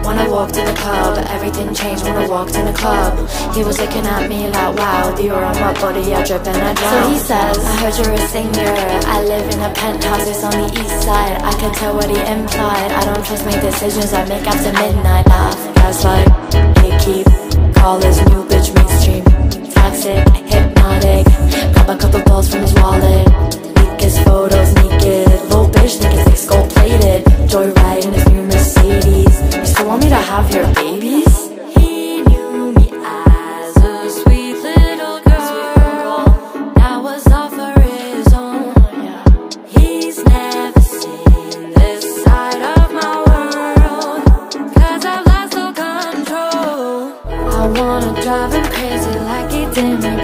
when I walked in the club. Everything changed when I walked in the club. He was looking at me like, wow, the aura on my body, I drip and I drown. So he says, I heard you're a singer. I live in a penthouse, it's on the east side. I can tell what he implied. I don't trust my decisions I make after midnight. Laugh, gaslight, gatekeep. Call his new bitch mainstream. Toxic, hypnotic. Grab a couple balls from his wallet. Leak his photos naked. Little bitch, think it's like gold plated. Joyride in his new Mercedes. You still want me to have your babies? He knew me as a sweet little girl that was all for his own. He's never seen this side of my world, 'cause I've lost all control. I wanna drive him crazy like he did me